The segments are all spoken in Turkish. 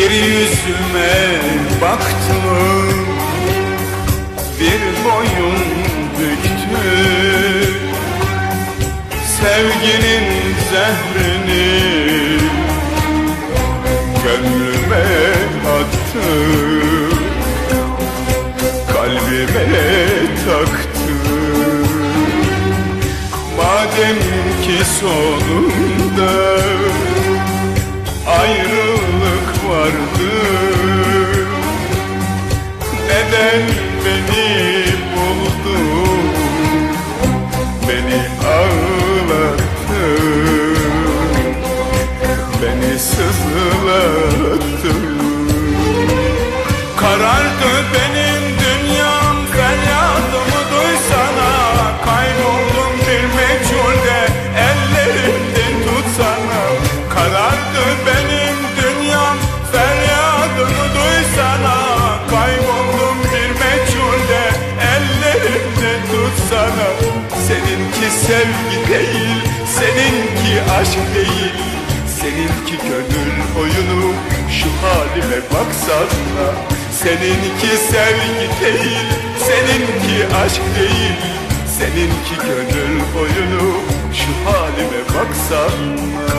Yeryüzüme baktım, bir boyun büktü. Sevginin zehrini gönlüme attı, kalbime taktı. Madem ki sonunda ayrılık vardı, neden beni buldu, beni ağlattı, beni sızlattı. Karardı benim dünyam, feryadımı duysana. Kayboldum bir meçhulde, ellerimden tutsana. Karardı benim dünyam, feryadımı duysana. Kayboldum bir meçhulde, ellerimden tutsana. Seninki sevgi değil, seninki aşk değil, seninki gönül oyunu, şu halime baksana. Seninki sevgi değil, seninki aşk değil, seninki gönül oyunu, şu halime baksana.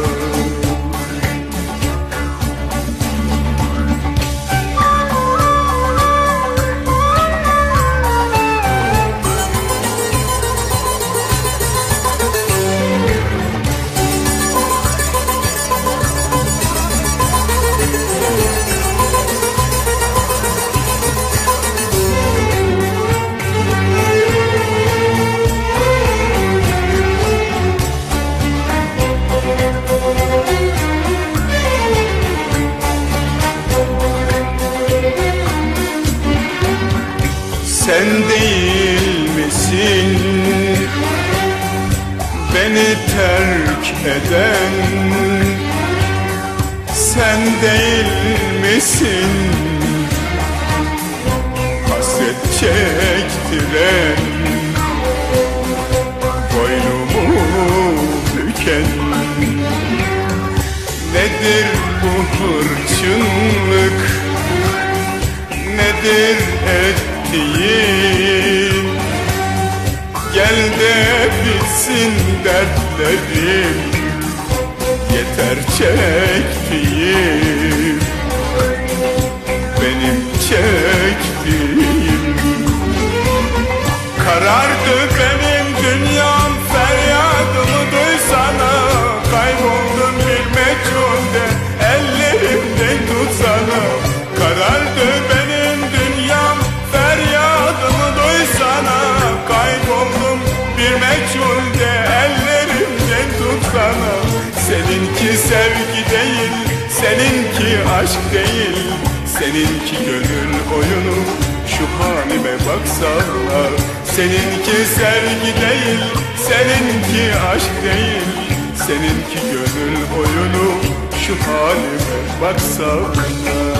Sen değil misin beni terk eden? Sen değil misin hasret çektiren, boynumu büken? Nedir bu hırçınlık, nedir ettiğin? Gel de bitsin dertlerim, yeter çektiğim, benim çektiğim. Karardı benim dünyam, feryadımı duysana. Kayboldum bir meçhulde, ellerimden tutsana. Karardı benim dünyam, feryadımı duysana. Kayboldum bir meçhulde, ellerimden tutsana. Seninki sevgi değil, seninki aşk değil, seninki gönül oyunu, şu halime baksana. Seninki sevgi değil, seninki aşk değil, seninki gönül oyunu, şu halime baksana.